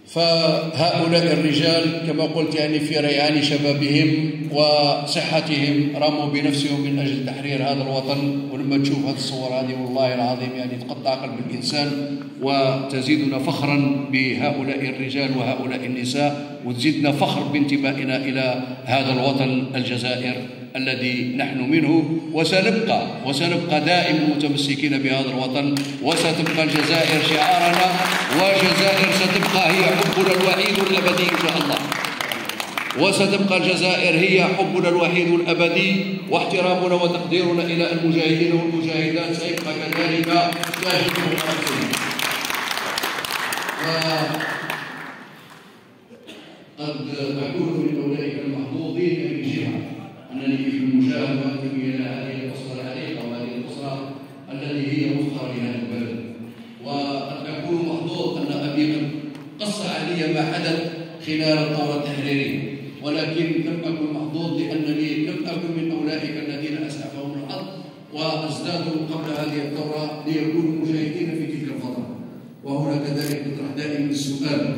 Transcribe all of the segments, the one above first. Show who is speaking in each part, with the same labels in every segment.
Speaker 1: فهؤلاء الرجال كما قلت يعني في ريعان شبابهم وصحتهم رموا بنفسهم من أجل تحرير هذا الوطن. ولما تشوف هذه الصور هذه والله العظيم يعني تقطع قلب الإنسان، وتزيدنا فخرا بهؤلاء الرجال وهؤلاء النساء، وتزيدنا فخر بانتمائنا إلى هذا الوطن الجزائر الذي نحن منه، وسنبقى دائما متمسكين بهذا الوطن، وستبقى الجزائر شعارنا، وجزائر ستبقى هي حبنا الوحيد الأبدي إن شاء الله، وستبقى الجزائر هي حبنا الوحيد الأبدي، واحترامنا وتقديرنا إلى المجاهدين والمجاهدات سيبقى كذلك دائما وأبدا. قد أكون من أولئك المحظوظين من جهة أنني في المشاهدة وأنتمي إلى هذه الأسرة العريقة وهذه الأسرة التي هي مفخرة لهذا البلد، وقد أكون محظوظ أن أبي قص علي ما حدث خلال الثورة التحريرية، ولكن لم أكن محظوظ لأنني لم أكن من أولئك الذين أسعفهم الحظ وازدادوا قبل هذه الثورة ليكونوا مشاهدين في تلك الفترة. وهنا كذلك نطرح دائما السؤال،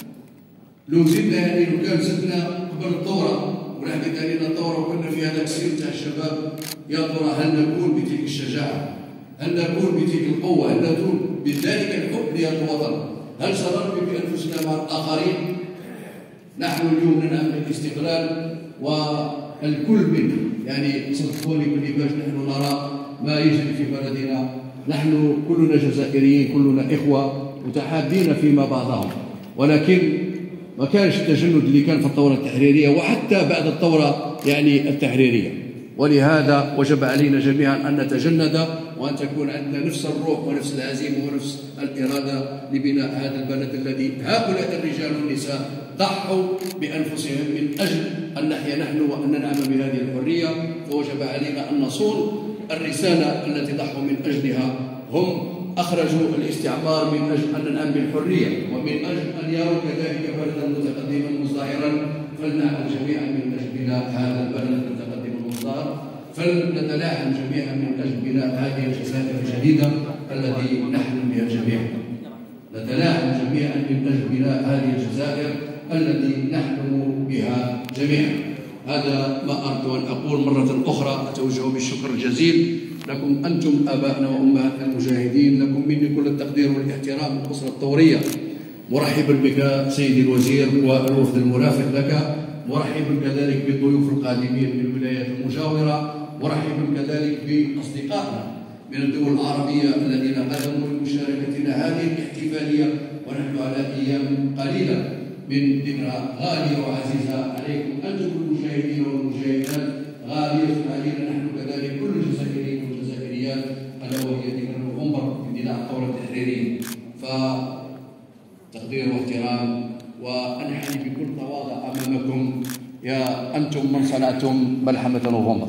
Speaker 1: لو زدنا يعني لو كان زدنا قبل الثورة ولحقت علينا الثورة وكنا في هذا السير تاع الشباب، يا ترى هل نكون بتلك الشجاعة؟ هل نكون بتلك القوة؟ هل نكون بذلك الحب لهذا الوطن؟ هل سنربي بأنفسنا مع الآخرين؟ نحن اليوم ننام بالاستقلال والكل منا يعني صدقوني باللي باش نحن نرى ما يجري في بلدنا، نحن كلنا جزائريين، كلنا إخوة متحابين فيما بعضهم، ولكن ما كانش التجند اللي كان في الثورة التحريرية وحتى بعد الثورة يعني التحريرية. ولهذا وجب علينا جميعا أن نتجند وأن تكون عندنا نفس الروح ونفس العزيمة ونفس الإرادة لبناء هذا البلد الذي هؤلاء الرجال والنساء ضحوا بأنفسهم من أجل أن نحيا نحن وأن ننعم بهذه الحرية. فوجب علينا أن نصون الرسالة التي ضحوا من أجلها. هم أخرجوا الاستعمار من أجل أن ننعم بالحرية ومن أجل أن يروا كذلك بلدا متقدما مزدهرا، فلنعمل جميعا من أجل بناء هذا البلد المتقدم المزدهر، فلنتلاحم جميعا من أجل بناء هذه الجزائر الجديدة التي نحلم بها جميعا. نتلاحم جميعا من أجل بناء هذه الجزائر التي نحلم بها جميعا. هذا ما أردت أن أقول. مرة أخرى أتوجه بالشكر الجزيل لكم أنتم آبائنا وأمهاتنا المجاهدين، لكم مني كل التقدير والاحترام الأسرة الثورية. مرحبا بك سيدي الوزير والوفد المرافق لك، مرحبا كذلك بالضيوف القادمين من الولايات المجاورة، مرحبا كذلك بأصدقائنا من الدول العربية الذين قدموا لمشاركتنا هذه الاحتفالية، ونحن على أيام قليلة من ذكرى غالية وعزيزة عليكم أنتم المشاهدين والمشاهدات، غالية علينا نحن كذلك كل الجزائريين والجزائريات، ألا وهي ذكرى نوفمبر في اندلاع الثورة التحريرية. فتقدير واحترام وأنحني بكل تواضع أمامكم يا أنتم من صنعتم ملحمة نوفمبر.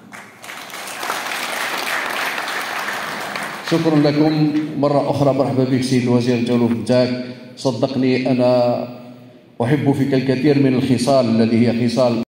Speaker 1: شكرا لكم مرة أخرى. مرحبا بك سيد الوزير الجولوف نتاعك. صدقني أنا أحب فيك الكثير من الخصال الذي هي خصال